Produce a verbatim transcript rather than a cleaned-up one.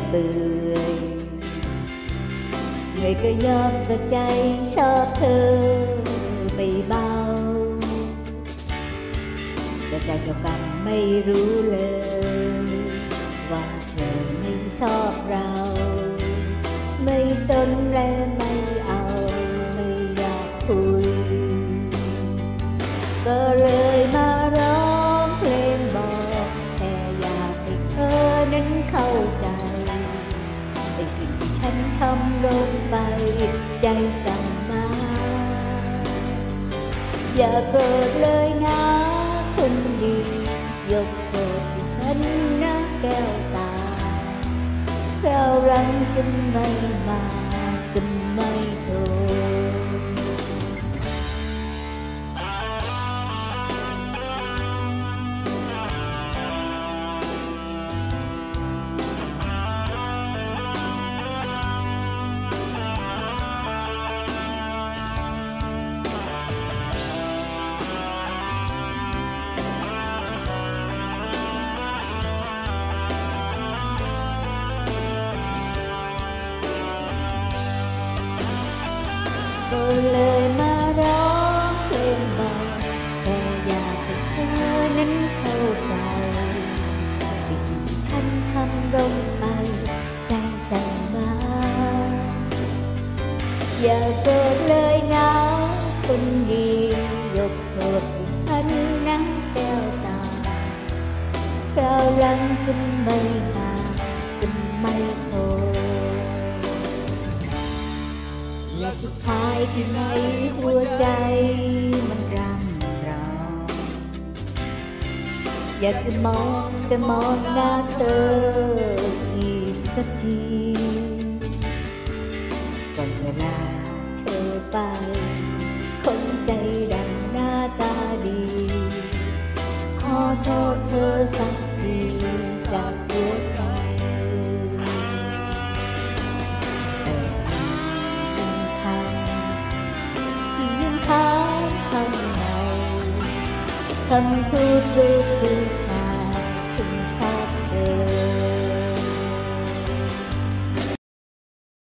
เปื่อยเหนื่อยก็ยอมก็ใจชอบเธอไม่เบาแต่ใจเจ้ากรรมไม่รู้เลยว่าเธอไม่ชอบเราไม่สนและไม่เอาไม่อยากคุยก็เลยมาร้องเพลงบอกแค่อยากให้เธอนั้นเข้าใจไอ้สิ่งที่ฉันทำลงไปใจสั่งมาอย่าโกรธเลยนะคนดียกโทษให้ฉันนะแก้วตาคราวหลังจะไม่มาจะไม่โทษก็เลยมาร้องเพลงบอกแต่อยากให้เธอนั้นเข้าใจในสิ่งที่ฉันทำลงไปใจสั่งมาอย่าโกรธเลยนะคนดียกโทษให้ฉันนะแก้วตาคราวหลังจะไม่มาจะไม่โทษและสุดท้ายที่ในหัวใจมันร่ำร้องอยากจะมองจะมองหน้าเธออีกสักทีก่อนจะลาเธอไปคนใจดำหน้าตาดีขอโทษเธอสักทีจากหัวใจข้างในคำพูดลูกผู้ชายฉันชอบเธอ